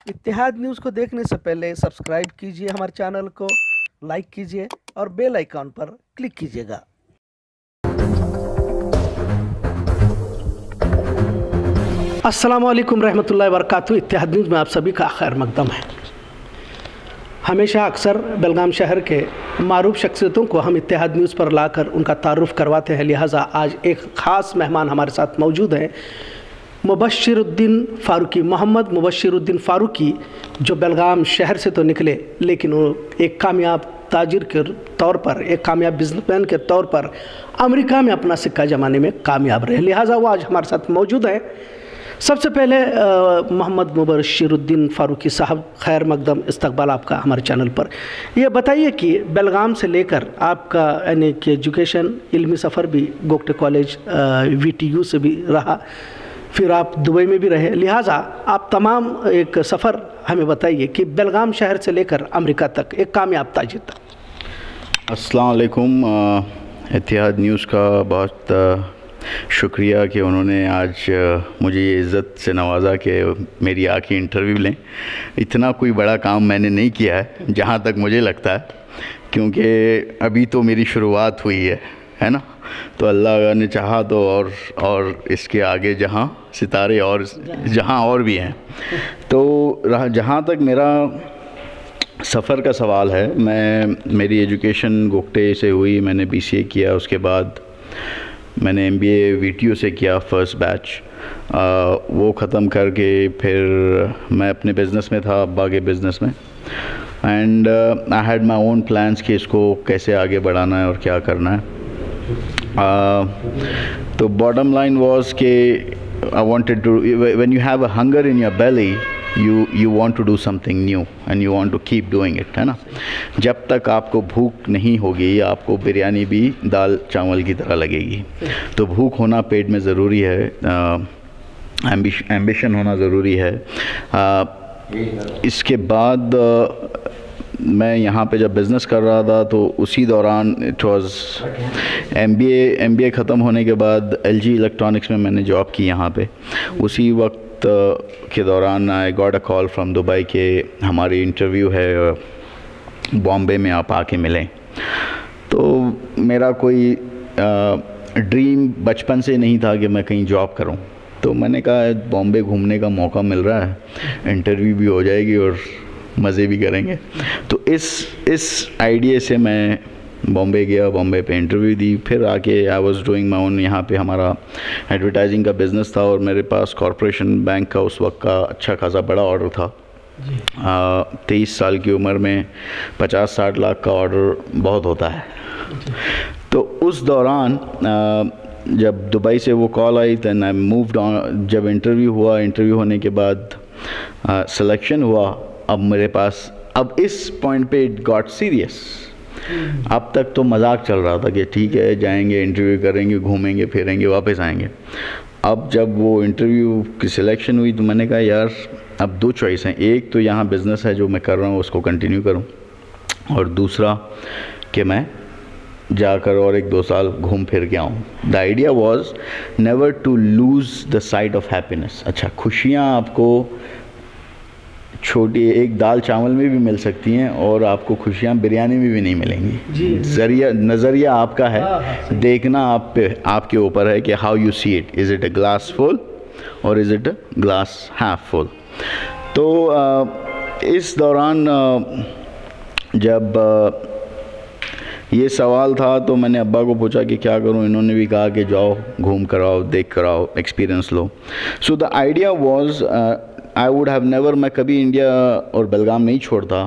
इत्तेहाद news को देखने से पहले सब्सक्राइब कीजिए हमारे चैनल को, लाइक कीजिए और बेल आइकॉन पर क्लिक कीजिएगा। अस्सलाम वालेकुम रहमतुल्लाहि व बरकातहू। इत्तेहाद न्यूज़ में आप सभी का खैर मकदम है। हमेशा अक्सर बेलगाम शहर के मारूफ शख्सियतों को हम इत्तेहाद न्यूज़ पर लाकर उनका तारुफ करवाते हैं, लिहाजा आज एक ख़ास मेहमान हमारे साथ मौजूद हैं, मुबश्शिरुद्दीन फ़ारूकी, मोहम्मद मुबश्शिरुद्दीन फ़ारूकी, जो बेलगाम शहर से तो निकले लेकिन वो एक कामयाब ताजिर के तौर पर, एक कामयाब बिजनेसमैन के तौर पर अमेरिका में अपना सिक्का जमाने में कामयाब रहे, लिहाजा वो आज हमारे साथ मौजूद हैं। सबसे पहले मोहम्मद मुबश्शिरुद्दीन फ़ारूकी साहब, खैर मकदम, इस्तकबाल आपका हमारे चैनल पर। ये बताइए कि बेलगाम से लेकर आपका यानी कि एजुकेशन, इल्मी सफ़र भी गोगटे कॉलेज VTU से भी रहा, फिर आप दुबई में भी रहे, लिहाजा आप तमाम एक सफ़र हमें बताइए कि बेलगाम शहर से लेकर अमेरिका तक एक कामयाब ताजिर तक। अस्सलाम वालेकुम। इत्तेहाद न्यूज़ का बहुत शुक्रिया कि उन्होंने आज मुझे ये इज़्ज़त से नवाजा कि मेरी आके इंटरव्यू लें। इतना कोई बड़ा काम मैंने नहीं किया है जहाँ तक मुझे लगता है, क्योंकि अभी तो मेरी शुरुआत हुई है ना। तो अल्लाह ने चाहा तो और इसके आगे जहाँ सितारे और जहाँ और भी हैं। तो जहाँ तक मेरा सफ़र का सवाल है, मेरी एजुकेशन गोगटे से हुई, मैंने BCA किया, उसके बाद मैंने MBA VTU से किया फर्स्ट बैच, वो ख़त्म करके फिर मैं अपने बिज़नेस में था, अब्बा के बिज़नेस में, and I had my own plans कि इसको कैसे आगे बढ़ाना है और क्या करना है। तो बॉटम लाइन वाज कि I wanted to, when you have a hunger in your belly, you want to do something new and you want to keep doing it, है ना। जब तक आपको भूख नहीं होगी आपको बिरयानी भी दाल चावल की तरह लगेगी। तो भूख होना पेट में ज़रूरी है, एम्बिशन होना ज़रूरी है। इसके बाद मैं यहाँ पे जब बिज़नेस कर रहा था तो उसी दौरान इट वाज MBA ख़त्म होने के बाद LG इलेक्ट्रॉनिक्स में मैंने जॉब की यहाँ पे। उसी वक्त के दौरान I got a call from Dubai के हमारी इंटरव्यू है बॉम्बे में, आप आके मिलें। तो मेरा कोई ड्रीम बचपन से नहीं था कि मैं कहीं जॉब करूं। तो मैंने कहा बॉम्बे घूमने का मौका मिल रहा है, इंटरव्यू भी हो जाएगी और मज़े भी करेंगे। तो इस आइडिया से मैं बॉम्बे गया, बॉम्बे पे इंटरव्यू दी, फिर आके I was doing my own, यहाँ पे हमारा एडवर्टाइजिंग का बिज़नेस था और मेरे पास कॉरपोरेशन बैंक का उस वक्त का अच्छा खासा बड़ा ऑर्डर था। 23 साल की उम्र में 50-60 लाख का ऑर्डर बहुत होता है। तो उस दौरान जब दुबई से वो कॉल आई, दैन आई मूव्ड ऑन। जब इंटरव्यू हुआ, इंटरव्यू होने के बाद सिलेक्शन हुआ, अब मेरे पास, अब इस पॉइंट पे इट गॉट सीरियस। अब तक तो मजाक चल रहा था कि ठीक है जाएंगे, इंटरव्यू करेंगे, घूमेंगे फिरेंगे, वापस आएंगे। अब जब वो इंटरव्यू की सिलेक्शन हुई तो मैंने कहा यार अब दो चॉइस हैं, एक तो यहाँ बिज़नेस है जो मैं कर रहा हूँ उसको कंटिन्यू करूँ, और दूसरा कि मैं जाकर और 1-2 साल घूम फिर के आऊँ। The idea was never to lose the sight of happiness. अच्छा, खुशियाँ आपको छोटी एक दाल चावल में भी मिल सकती हैं और आपको खुशियाँ बिरयानी में भी नहीं मिलेंगी। नज़रिया आपका है, देखना आप पे, आपके ऊपर है कि how you see it, is it a glass full और is it a glass half full. तो इस दौरान जब ये सवाल था तो मैंने अब्बा को पूछा कि क्या करूं। इन्होंने भी कहा कि जाओ घूम कर आओ, देख कर आओ, एक्सपीरियंस लो। So the idea was I would have never, मैं कभी इंडिया और बेलगाम नहीं छोड़ता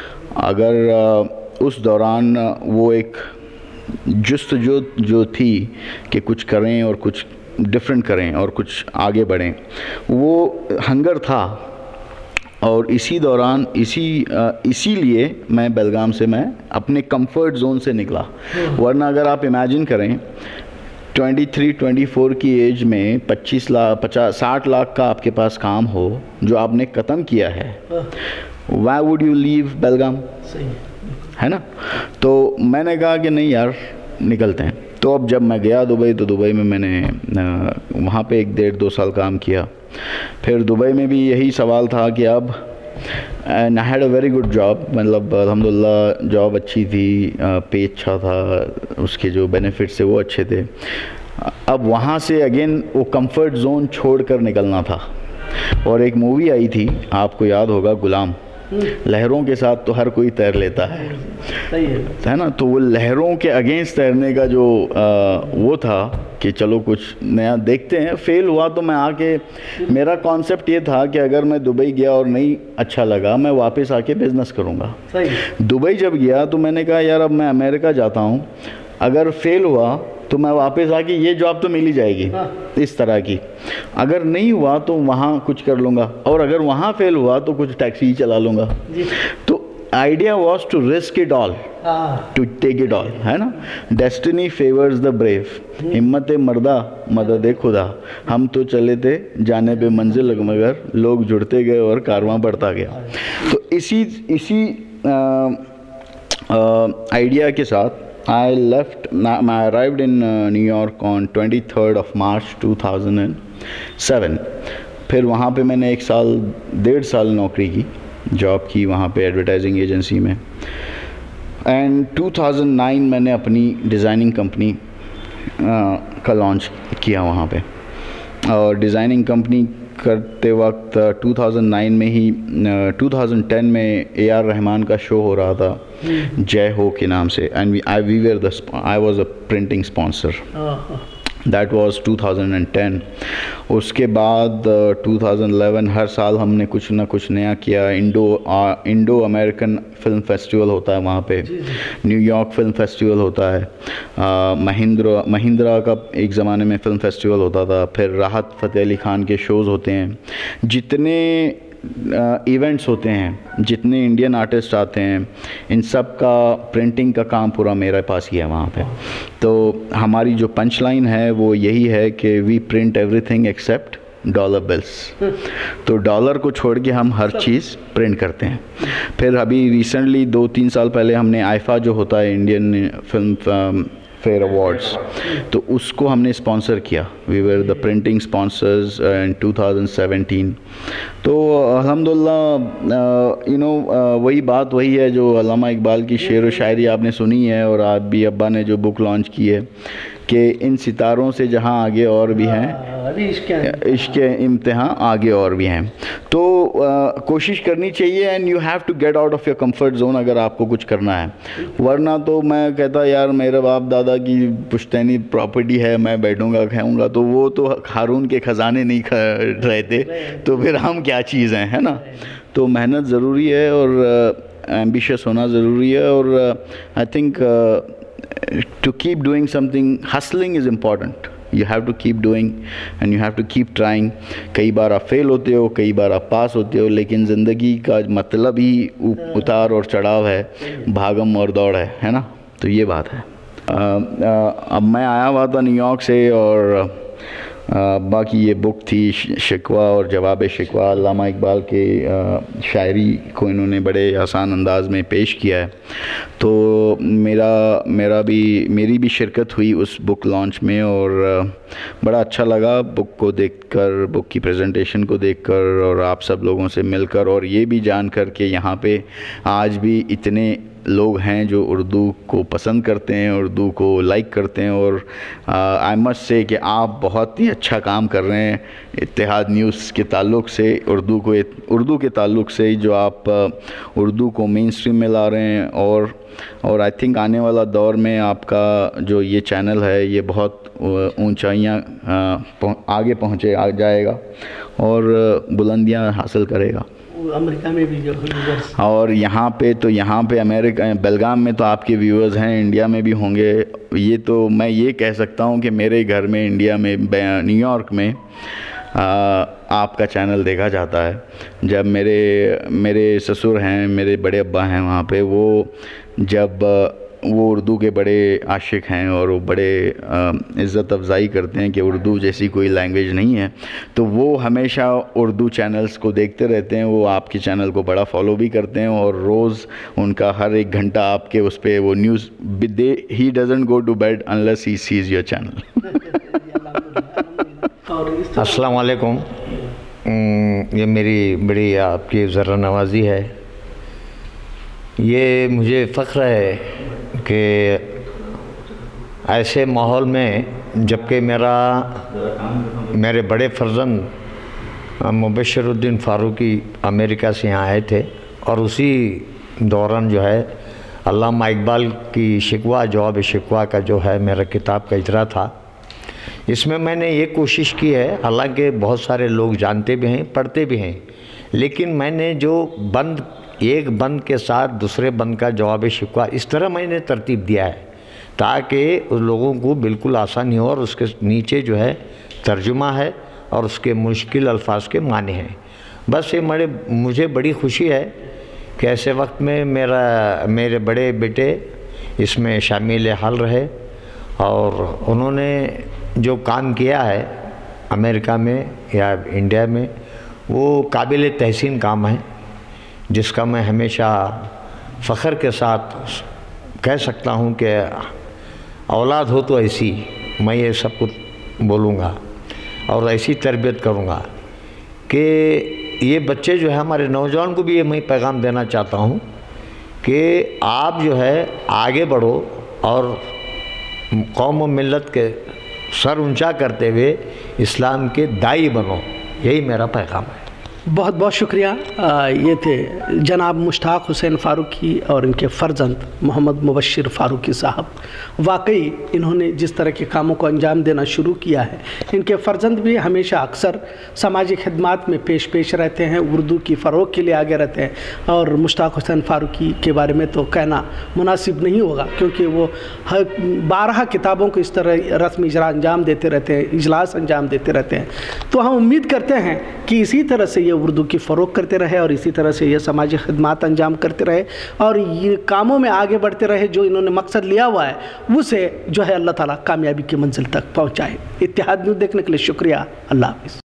अगर उस दौरान वो एक जुस्तजू जो थी कि कुछ करें और कुछ डिफरेंट करें और कुछ आगे बढ़ें, वो हंगर था। और इसी दौरान इसीलिए मैं बेलगाम से मैं अपने कंफर्ट जोन से निकला। वरना अगर आप इमेजिन करें 23-24 की एज में 60 लाख का आपके पास काम हो जो आपने ख़त्म किया है, why would you leave Belgaum, है ना। तो मैंने कहा कि नहीं यार निकलते हैं। तो अब जब मैं गया दुबई, तो दुबई में मैंने वहाँ पे 1-1.5-2 साल काम किया। फिर दुबई में भी यही सवाल था कि अब and I had a very good job, मतलब अल्हम्दुलिल्लाह जॉब अच्छी थी, पे अच्छा था, उसके जो बेनिफिट्स थे वो अच्छे थे। अब वहाँ से अगेन वो कंफर्ट जोन छोड़कर निकलना था। और एक मूवी आई थी, आपको याद होगा, गुलाम। लहरों के साथ तो हर कोई तैर लेता सही है ना। तो वो लहरों के अगेंस्ट तैरने का जो वो था कि चलो कुछ नया देखते हैं। फेल हुआ तो मैं आके, मेरा कॉन्सेप्ट ये था कि अगर मैं दुबई गया और नहीं अच्छा लगा, मैं वापस आके बिज़नेस करूँगा। दुबई जब गया तो मैंने कहा यार अब मैं अमेरिका जाता हूँ, अगर फेल हुआ तो मैं वापस आके ये जॉब तो मिल ही जाएगी। हाँ। इस तरह की, अगर नहीं हुआ तो वहाँ कुछ कर लूँगा, और अगर वहाँ फेल हुआ तो कुछ टैक्सी ही चला लूँगा। तो idea was to risk it all, to take it all, है ना। डेस्टिनी फेवर्स द ब्रेव, हिम्मत मर्दा मदद खुदा। हम तो चले थे जाने पे मंजिल, मगर लोग जुड़ते गए और कारवां बढ़ता गया। तो इसी आइडिया के साथ I arrived in New York on 23rd of March 2007। फिर वहाँ पे मैंने 1.5 साल नौकरी की, जॉब की वहाँ पे एडवर्टाइजिंग एजेंसी में। एंड 2009 मैंने अपनी डिज़ाइनिंग कंपनी का लॉन्च किया वहाँ पे। और डिज़ाइनिंग कंपनी करते वक्त 2009 में ही 2010 में A.R. रहमान का शो हो रहा था, जय हो के नाम से, and I was a printing sponsor. That was 2010। उसके बाद 2011 हर साल हमने कुछ ना कुछ नया किया। इंडो अमेरिकन फिल्म फेस्टिवल होता है वहाँ पे, न्यूयॉर्क फिल्म फेस्टिवल होता है, महिंद्रा का एक ज़माने में फिल्म फेस्टिवल होता था, फिर राहत फ़तेह अली ख़ान के शोज़ होते हैं, जितने इवेंट्स होते हैं, जितने इंडियन आर्टिस्ट आते हैं, इन सब का प्रिंटिंग का काम पूरा मेरे पास ही है वहाँ पे। तो हमारी जो पंच लाइन है वो यही है कि we print everything except dollar bills. तो डॉलर को छोड़ के हम हर चीज़ प्रिंट करते हैं। फिर अभी रिसेंटली 2-3 साल पहले हमने आईफा जो होता है, इंडियन फिल्म फेयर अवार्ड्स, तो उसको हमने स्पॉन्सर किया। We were the printing sponsors in 2017। तो अल्हम्दुलिल्लाह वही बात वही है जो अल्लामा इकबाल की शेर व शायरी आपने सुनी है, और आप भी अब्बा ने जो बुक लॉन्च की है कि इन सितारों से जहां आगे और भी हैं, इश्क इम्तिहान आगे और भी हैं। तो कोशिश करनी चाहिए, and you have to get out of your comfort zone अगर आपको कुछ करना है। वरना तो मैं कहता यार मेरे बाप दादा की पुश्तैनी प्रॉपर्टी है, मैं बैठूंगा खाऊंगा, तो वो तो हारून के ख़जाने नहीं रहे थे, तो फिर हम क्या चीज़ हैं, है ना। तो मेहनत ज़रूरी है और एम्बिशियस होना ज़रूरी है, और I think to keep doing something, hustling is important. You have to keep doing and you have to keep trying. कई बार आप फेल होते हो, कई बार आप पास होते हो, लेकिन ज़िंदगी का मतलब ही उतार और चढ़ाव है, भागम और दौड़ है ना। तो ये बात है। अब मैं आया हुआ था न्यूयॉर्क से, और अब्बा की ये बुक थी शिकवा और जवाब शिकवा, अल्लामा इकबाल के शायरी को इन्होंने बड़े आसान अंदाज में पेश किया है। तो मेरी भी शिरकत हुई उस बुक लॉन्च में, और बड़ा अच्छा लगा बुक को देखकर, बुक की प्रेजेंटेशन को देखकर, और आप सब लोगों से मिलकर, और ये भी जानकर कि यहाँ पे आज भी इतने लोग हैं जो उर्दू को पसंद करते हैं, उर्दू को लाइक करते हैं। और आई मस्ट से कि आप बहुत ही अच्छा काम कर रहे हैं इत्तेहाद न्यूज़ के ताल्लुक़ से, उर्दू के ताल्लुक़ से, जो आप उर्दू को मेन स्ट्रीम में ला रहे हैं। और आई थिंक आने वाला दौर में आपका जो ये चैनल है ये बहुत ऊंचाइयाँ आगे पहुँचे जाएगा और बुलंदियाँ हासिल करेगा। अमेरिका में भी जो व्यूअर्स, और यहाँ पे अमेरिका बेलगाम में तो आपके व्यूअर्स हैं, इंडिया में भी होंगे। ये तो मैं ये कह सकता हूँ कि मेरे घर में इंडिया में न्यूयॉर्क में आपका चैनल देखा जाता है। जब मेरे ससुर हैं, मेरे बड़े अब्बा हैं वहाँ पे, वो उर्दू के बड़े आशिक हैं और वो बड़े इज़्ज़त अफ़ज़ाई करते हैं कि उर्दू जैसी कोई लैंग्वेज नहीं है, तो वो हमेशा उर्दू चैनल्स को देखते रहते हैं। वो आपके चैनल को बड़ा फॉलो भी करते हैं, और रोज़ उनका हर एक घंटा आपके उस पर वो news, he doesn't go to bed unless he sees your channel. अस्सलाम वालेकुम। ये मेरी बड़ी आपकी ज़रा नवाजी है। ये मुझे फ़ख्र है कि ऐसे माहौल में, जबकि मेरे बड़े फर्जंद मुबश्शिरुद्दीन फ़ारूकी अमेरिका से यहाँ आए थे, और उसी दौरान जो है अल्लामा इकबाल की शिकवा जवाब शिकवा का जो है मेरा किताब का इजरा था। इसमें मैंने ये कोशिश की है, हालांकि बहुत सारे लोग जानते भी हैं, पढ़ते भी हैं, लेकिन मैंने जो एक बंद के साथ दूसरे बंद का जवाब शिकवा इस तरह मैंने तरतीब दिया है ताकि उन लोगों को बिल्कुल आसानी हो, और उसके नीचे जो है तर्जुमा है और उसके मुश्किल अल्फाज के माने हैं। बस ये मुझे बड़ी खुशी है कि ऐसे वक्त में मेरे बड़े बेटे इसमें शामिल हाल रहे, और उन्होंने जो काम किया है अमेरिका में या इंडिया में वो काबिल तहसीन काम है, जिसका मैं हमेशा फ़ख्र के साथ कह सकता हूँ कि औलाद हो तो ऐसी, मैं ये सब कुछ बोलूँगा और ऐसी तरबियत करूँगा कि ये बच्चे जो है हमारे नौजवान को भी ये मैं पैगाम देना चाहता हूँ कि आप जो है आगे बढ़ो और कौम और मिल्लत के सर ऊंचा करते हुए इस्लाम के दाई बनो, यही मेरा पैगाम है। बहुत बहुत शुक्रिया। ये थे जनाब मुश्ताक हुसैन फ़ारूकी और इनके फ़र्जंद मोहम्मद मुबश्शिर फ़ारूकी साहब। वाकई इन्होंने जिस तरह के कामों को अंजाम देना शुरू किया है, इनके फ़र्जंद भी हमेशा अक्सर समाजी खिदमात में पेश रहते हैं, उर्दू की फ़रोग़ के लिए आगे रहते हैं। और मुश्ताक हुसैन फ़ारूकी के बारे में तो कहना मुनासिब नहीं होगा, क्योंकि वो 12 किताबों को इस तरह रस्म इजरा अंजाम देते रहते हैं, इजलास अंजाम देते रहते हैं। तो हम उम्मीद करते हैं कि इसी तरह से ये उर्दू की फ़रोग़ करते रहे और इसी तरह से ये समाजी खिदमात अंजाम करते रहे और ये कामों में आगे बढ़ते रहे, जो इन्होंने मकसद लिया हुआ है उसे जो है अल्लाह ताला कामयाबी की मंजिल तक पहुँचाए। इत्तेहाद न्यूज़ देखने के लिए शुक्रिया। अल्लाह हाफ़िज़।